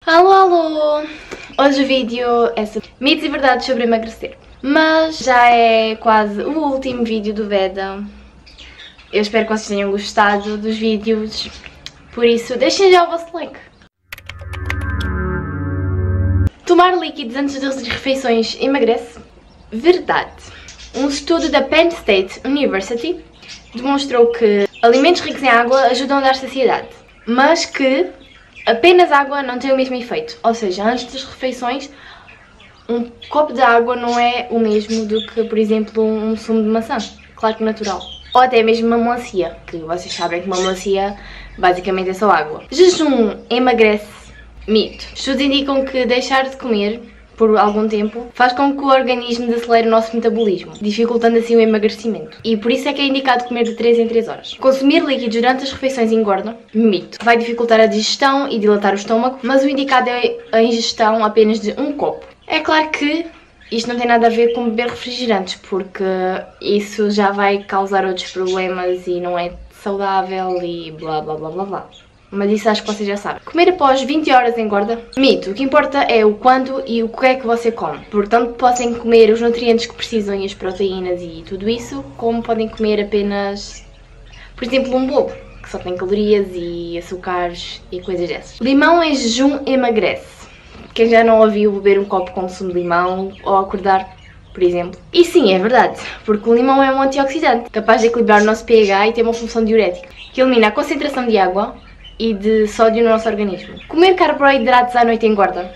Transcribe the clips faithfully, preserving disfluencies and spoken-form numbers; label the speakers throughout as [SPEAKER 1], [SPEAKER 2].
[SPEAKER 1] Alô, alô! Hoje o vídeo é sobre mitos e verdades sobre emagrecer. Mas já é quase o último vídeo do Veda. Eu espero que vocês tenham gostado dos vídeos. Por isso, deixem já o vosso like. Tomar líquidos antes das refeições emagrece? Verdade. Um estudo da Penn State University demonstrou que alimentos ricos em água ajudam a dar saciedade, mas que apenas água não tem o mesmo efeito. Ou seja, antes das refeições, um copo de água não é o mesmo do que, por exemplo, um sumo de maçã, claro que natural. Ou até mesmo uma melancia, que vocês sabem que uma melancia basicamente é só água. Jejum emagrece? Mito. Estudos indicam que deixar de comer por algum tempo faz com que o organismo desacelere o nosso metabolismo, dificultando assim o emagrecimento. E por isso é que é indicado comer de três em três horas. Consumir líquidos durante as refeições engorda? Mito. Vai dificultar a digestão e dilatar o estômago, mas o indicado é a ingestão apenas de um copo. É claro que isto não tem nada a ver com beber refrigerantes, porque isso já vai causar outros problemas e não é saudável e blá blá blá blá blá. Mas isso acho que vocês já sabem. Comer após vinte horas engorda? Mito. O que importa é o quando e o que é que você come. Portanto, podem comer os nutrientes que precisam e as proteínas e tudo isso, como podem comer apenas, por exemplo, um bolo, que só tem calorias e açúcares e coisas dessas. Limão em jejum emagrece? Quem já não ouviu beber um copo com sumo de limão ou acordar, por exemplo? E sim, é verdade, porque o limão é um antioxidante, capaz de equilibrar o nosso pH e ter uma função diurética, que elimina a concentração de água e de sódio no nosso organismo. Comer carboidratos à noite engorda?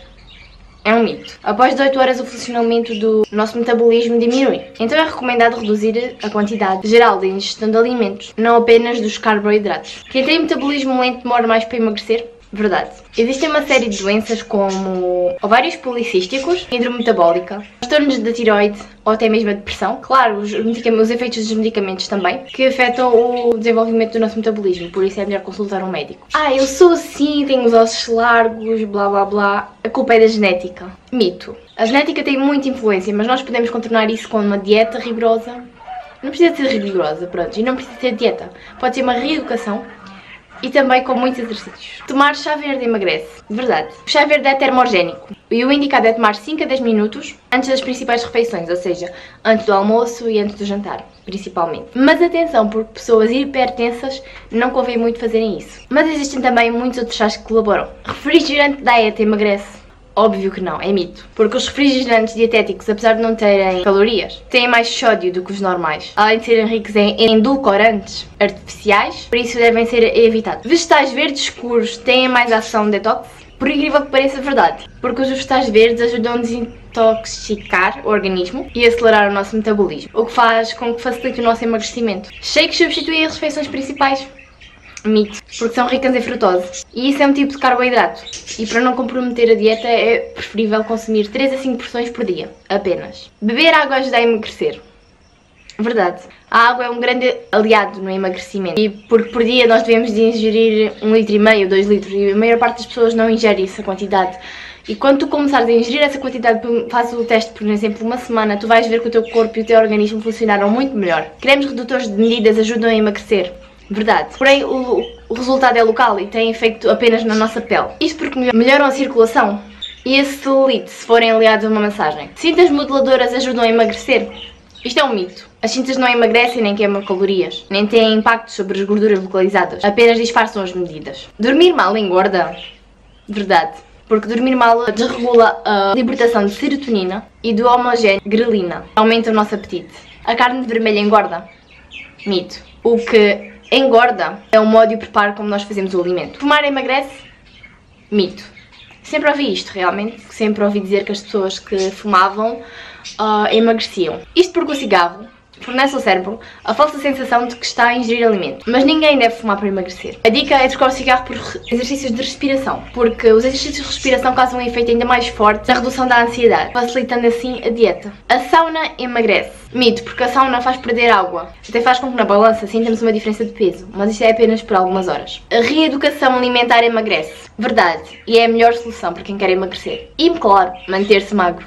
[SPEAKER 1] É um mito. Após dezoito horas o funcionamento do nosso metabolismo diminui. Então é recomendado reduzir a quantidade geral de ingestão de alimentos, não apenas dos carboidratos. Quem tem metabolismo lento demora mais para emagrecer? Verdade. Existem uma série de doenças como ovários policísticos, síndrome metabólica, transtornos da tiroide ou até mesmo a depressão. Claro, os, os efeitos dos medicamentos também, que afetam o desenvolvimento do nosso metabolismo, por isso é melhor consultar um médico. Ah, eu sou assim, tenho os ossos largos, blá blá blá. A culpa é da genética. Mito. A genética tem muita influência, mas nós podemos contornar isso com uma dieta rigorosa. Não precisa ser rigorosa, pronto, e não precisa ser dieta. Pode ser uma reeducação. E também com muitos exercícios. Tomar chá verde emagrece? Verdade. O chá verde é termogénico e o indicado é tomar cinco a dez minutos antes das principais refeições, ou seja, antes do almoço e antes do jantar, principalmente. Mas atenção, porque pessoas hipertensas não convém muito fazerem isso. Mas existem também muitos outros chás que colaboram. Refrigerante dieta emagrece? Óbvio que não, é mito. Porque os refrigerantes dietéticos, apesar de não terem calorias, têm mais sódio do que os normais, além de serem ricos em edulcorantes artificiais, por isso devem ser evitados. Vegetais verdes escuros têm mais ação detox? Por incrível que pareça, verdade. Porque os vegetais verdes ajudam a desintoxicar o organismo e acelerar o nosso metabolismo, o que faz com que facilite o nosso emagrecimento. Shakes substituem as refeições principais? Mito, porque são ricas em frutose e isso é um tipo de carboidrato e para não comprometer a dieta é preferível consumir três a cinco porções por dia, apenas. Beber água ajuda a emagrecer? Verdade. A água é um grande aliado no emagrecimento e porque por dia nós devemos de ingerir um litro e meio, dois litros e a maior parte das pessoas não ingere essa quantidade. E quando tu começares a ingerir essa quantidade, fazes o teste por exemplo uma semana, tu vais ver que o teu corpo e o teu organismo funcionaram muito melhor. Cremes redutores de medidas ajudam a emagrecer? Verdade. Porém, o, o resultado é local e tem efeito apenas na nossa pele. Isto porque melhoram a circulação e a celulite se forem aliados a uma massagem. Cintas modeladoras ajudam a emagrecer? Isto é um mito. As cintas não emagrecem nem queimam calorias, nem têm impacto sobre as gorduras localizadas, apenas disfarçam as medidas. Dormir mal engorda? Verdade. Porque dormir mal desregula a libertação de serotonina e do homogéneo grelina, aumenta o nosso apetite. A carne vermelha engorda? Mito. O que engorda é o modo e o preparo como nós fazemos o alimento. Fumar emagrece? Mito. Sempre ouvi isto, realmente. Sempre ouvi dizer que as pessoas que fumavam uh, emagreciam. Isto porque o cigarro fornece ao cérebro a falsa sensação de que está a ingerir alimento. Mas ninguém deve fumar para emagrecer. A dica é trocar o cigarro por exercícios de respiração, porque os exercícios de respiração causam um efeito ainda mais forte na redução da ansiedade, facilitando assim a dieta. A sauna emagrece? Mito, porque a sauna faz perder água. Até faz com que na balança sintamos uma diferença de peso, mas isso é apenas por algumas horas. A reeducação alimentar emagrece? Verdade, e é a melhor solução para quem quer emagrecer. E, claro, manter-se magro,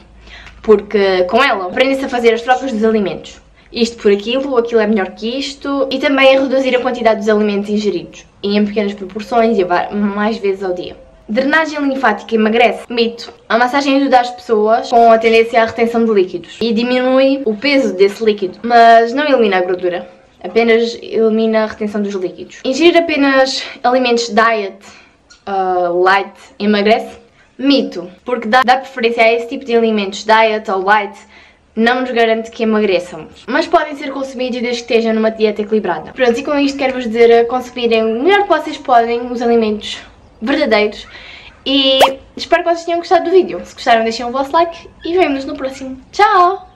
[SPEAKER 1] porque com ela aprende-se a fazer as trocas dos alimentos. Isto por aquilo, aquilo é melhor que isto, e também a reduzir a quantidade dos alimentos ingeridos, e em pequenas proporções e mais vezes ao dia. Drenagem linfática emagrece? Mito. A massagem ajuda as pessoas com a tendência à retenção de líquidos e diminui o peso desse líquido, mas não elimina a gordura, apenas elimina a retenção dos líquidos. Ingerir apenas alimentos diet uh, light emagrece? Mito, porque dá, dá preferência a esse tipo de alimentos diet ou light, não nos garante que emagreçamos, mas podem ser consumidos desde que estejam numa dieta equilibrada. Pronto, e com isto quero-vos dizer a consumirem o melhor que vocês podem os alimentos verdadeiros e espero que vocês tenham gostado do vídeo. Se gostaram, deixem o vosso like e vemo-nos no próximo. Tchau!